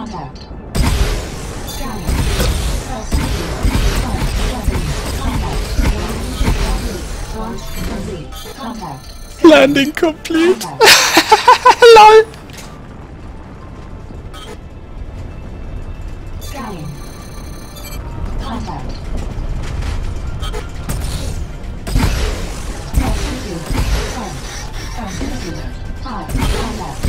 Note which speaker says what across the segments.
Speaker 1: Contact. Scanning. Launch complete. Contact.
Speaker 2: Landing complete.
Speaker 1: Contact.
Speaker 2: LOL.
Speaker 1: Scanning. Contact. Proximity 10. Proximity 5. Contact.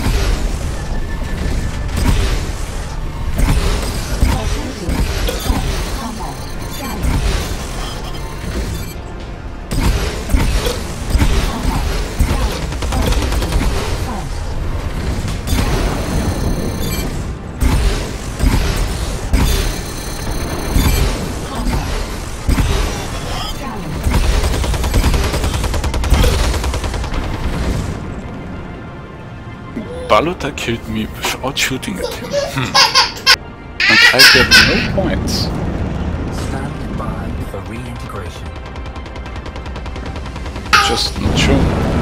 Speaker 1: Proximity 10. Contact. Scanning. Contact. Scanning.
Speaker 2: Balota killed me without shooting at him. And I get no points.
Speaker 3: Stand by for reintegration.
Speaker 2: Just not sure.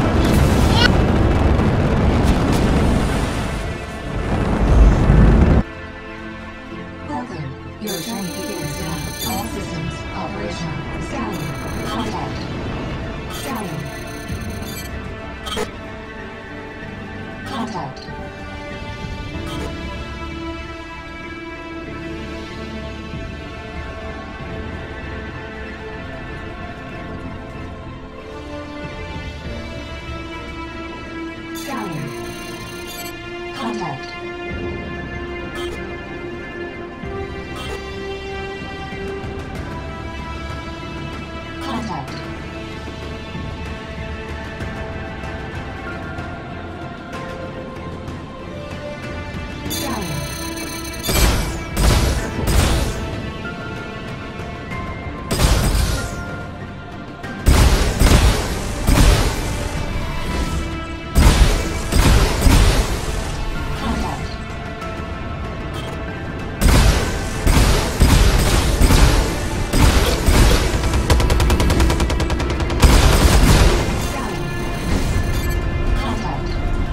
Speaker 1: Welcome. Your journey begins now. All systems operational. Scanning. Contact. Scanning. Contact. Scanning. Contact. Contact. Scanning. Contact. Scanning. Contact.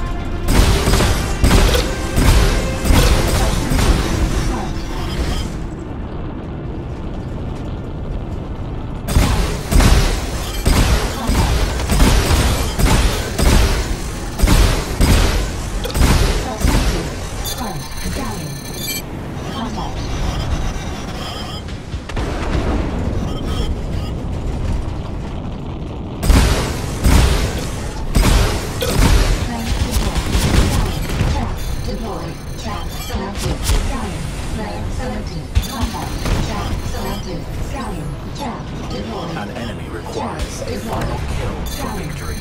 Speaker 3: An enemy requires a final kill for victory.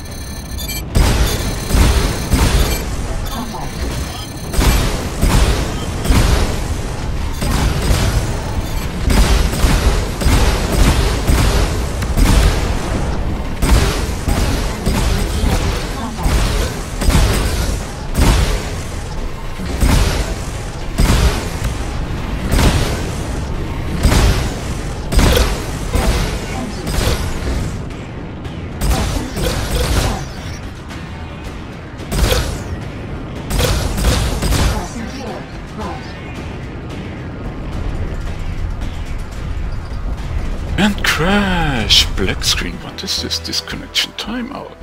Speaker 2: And crash! Black screen. What is this? Disconnection timeout.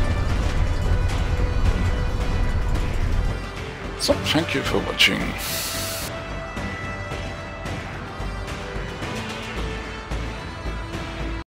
Speaker 2: So, thank you for watching.